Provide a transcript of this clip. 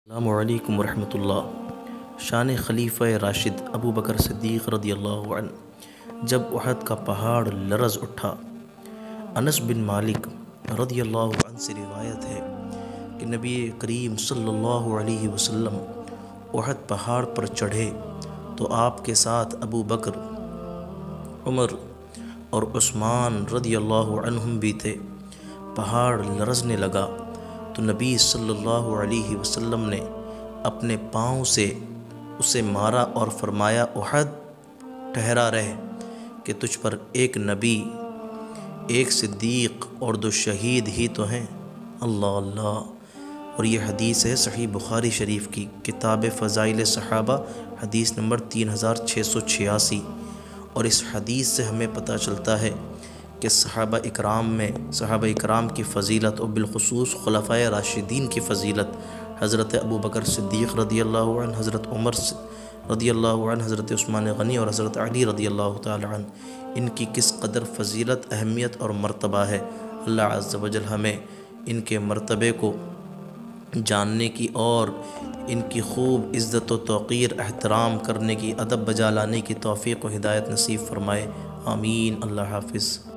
السلام علیکم ورحمۃ اللہ۔ شان خلیفہ راشد ابو بکر صدیق رضی اللہ عنہ جب احد کا پہاڑ لرز اٹھا، انس بن مالک رضی اللہ عنہ سے روایت ہے کہ نبی کریم صلی اللہ علیہ وسلم احد پہاڑ پر چڑھے تو آپ کے ساتھ ابو بکر، عمر اور عثمان رضی اللہ عنہم بھی تھے۔ پہاڑ لرزنے لگا تو نبی صلی اللہ علیہ وسلم نے اپنے پاؤں سے اسے مارا اور فرمایا، احد ٹھہرا رہ کہ تجھ پر ایک نبی، ایک صدیق اور 2 شہید ہی تو ہیں۔ اللہ اللہ۔ اور یہ حدیث ہے صحیح بخاری شریف کی کتاب فضائل صحابہ، حدیث نمبر 3686۔ اور اس حدیث سے ہمیں پتہ چلتا ہے کہ صحابہ اکرام کی فضیلت اور بالخصوص خلفائے راشدین کی فضیلت، حضرت ابو بکر صدیق رضی اللہ عنہ، حضرت عمر رضی اللہ عنہ، حضرت عثمان غنی اور حضرت علی رضی اللہ تعالی عنہ، ان کی کس قدر فضیلت، اہمیت اور مرتبہ ہے۔ اللہ عز و جل ہمیں ان کے مرتبے کو جاننے کی اور ان کی خوب عزت و توقیر، احترام کرنے کی، ادب بجا لانے کی توفیق و ہدایت نصیب فرمائے۔ آمین۔ اللہ حافظ۔